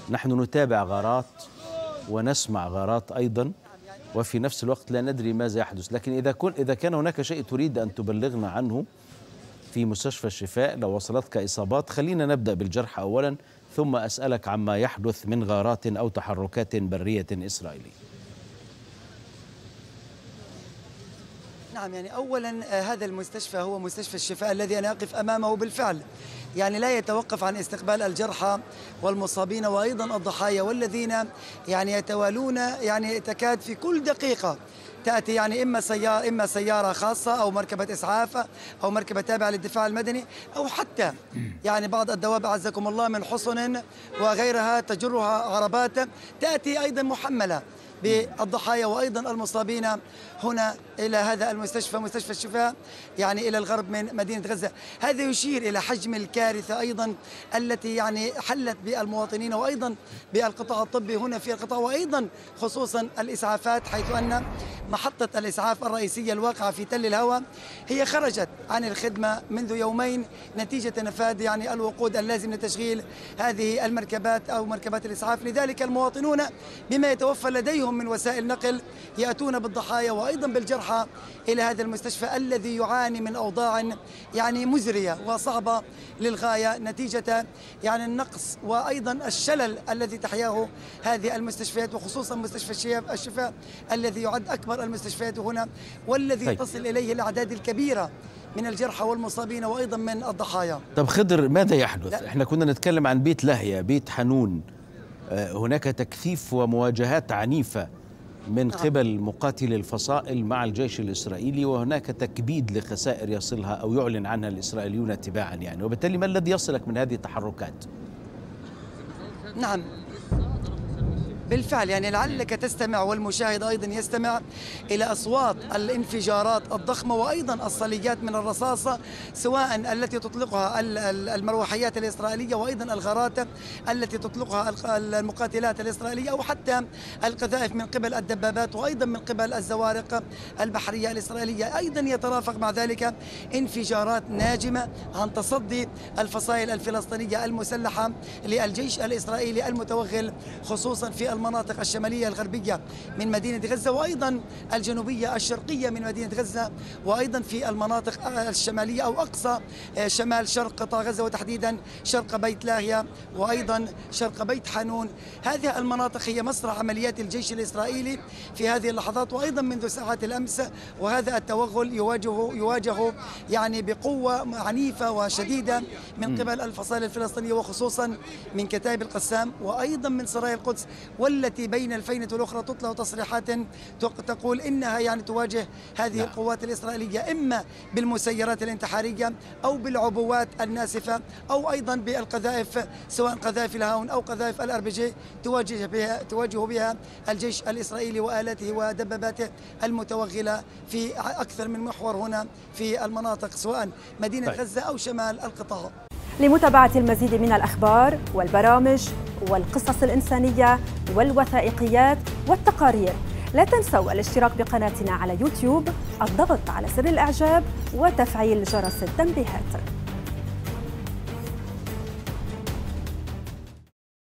نحن نتابع غارات ونسمع غارات أيضا، وفي نفس الوقت لا ندري ماذا يحدث. لكن إذا كان هناك شيء تريد أن تبلغنا عنه في مستشفى الشفاء لو وصلتك إصابات، خلينا نبدأ بالجرحى أولا، ثم أسألك عما يحدث من غارات أو تحركات برية إسرائيلية. نعم، يعني أولا هذا المستشفى هو مستشفى الشفاء الذي أنا أقف أمامه بالفعل، يعني لا يتوقف عن استقبال الجرحى والمصابين وأيضا الضحايا والذين يعني يتوالون، يعني تكاد في كل دقيقة تأتي يعني إما سيارة خاصة أو مركبة إسعاف أو مركبة تابعة للدفاع المدني، أو حتى يعني بعض الدواب أعزكم الله من حصن وغيرها تجرها عربات تأتي أيضا محملة بالضحايا وأيضا المصابين هنا إلى هذا المستشفى، مستشفى الشفاء، يعني إلى الغرب من مدينة غزة. هذا يشير إلى حجم الكارثة أيضا التي يعني حلت بالمواطنين وأيضا بالقطاع الطبي هنا في القطاع، وأيضا خصوصا الإسعافات، حيث أن محطة الإسعاف الرئيسية الواقعة في تل الهوى هي خرجت عن الخدمة منذ يومين نتيجة نفاذ يعني الوقود اللازم لتشغيل هذه المركبات أو مركبات الإسعاف. لذلك المواطنون بما يتوفر لديهم من وسائل نقل يأتون بالضحايا وأيضا بالجرحى إلى هذا المستشفى الذي يعاني من أوضاع يعني مزرية وصعبة للغاية نتيجة يعني النقص وأيضا الشلل الذي تحياه هذه المستشفيات، وخصوصا مستشفى الشفاء الذي يعد أكبر المستشفيات هنا والذي تصل إليه الأعداد الكبيرة من الجرحى والمصابين وأيضا من الضحايا. طب خضر، ماذا يحدث؟ احنا كنا نتكلم عن بيت لاهيا، بيت حنون، هناك تكثيف ومواجهات عنيفة من قبل مقاتلي الفصائل مع الجيش الإسرائيلي، وهناك تكبيد لخسائر يصلها أو يعلن عنها الإسرائيليون تباعا يعني، وبالتالي ما الذي يصلك من هذه التحركات؟ نعم بالفعل، يعني لعلك تستمع والمشاهد أيضا يستمع إلى أصوات الانفجارات الضخمة وأيضا الصليات من الرصاصة، سواء التي تطلقها المروحيات الإسرائيلية وأيضا الغارات التي تطلقها المقاتلات الإسرائيلية، أو حتى القذائف من قبل الدبابات وأيضا من قبل الزوارق البحرية الإسرائيلية. أيضا يترافق مع ذلك انفجارات ناجمة عن تصدي الفصائل الفلسطينية المسلحة للجيش الإسرائيلي المتوغل خصوصا في المناطق الشمالية الغربية من مدينة غزة وأيضا الجنوبية الشرقية من مدينة غزة، وأيضا في المناطق الشمالية أو أقصى شمال شرق قطاع غزة، وتحديدا شرق بيت لاهيا وأيضا شرق بيت حنون. هذه المناطق هي مسرح عمليات الجيش الإسرائيلي في هذه اللحظات وأيضا منذ ساعات الأمس، وهذا التوغل يواجه يعني بقوة عنيفة وشديدة من قبل الفصائل الفلسطينية وخصوصا من كتائب القسام وأيضا من سرايا القدس، والتي بين الفينة والأخرى تطلع تصريحات تقول إنها يعني تواجه هذه القوات الإسرائيلية إما بالمسيرات الانتحارية أو بالعبوات الناسفة أو أيضا بالقذائف، سواء قذائف الهاون أو قذائف الRPG تواجه بها الجيش الإسرائيلي وآلاته ودباباته المتوغلة في أكثر من محور هنا في المناطق سواء مدينة غزة أو شمال القطاع. لمتابعة المزيد من الأخبار والبرامج والقصص الإنسانية والوثائقيات والتقارير، لا تنسوا الاشتراك بقناتنا على يوتيوب، الضغط على زر الإعجاب وتفعيل جرس التنبيهات.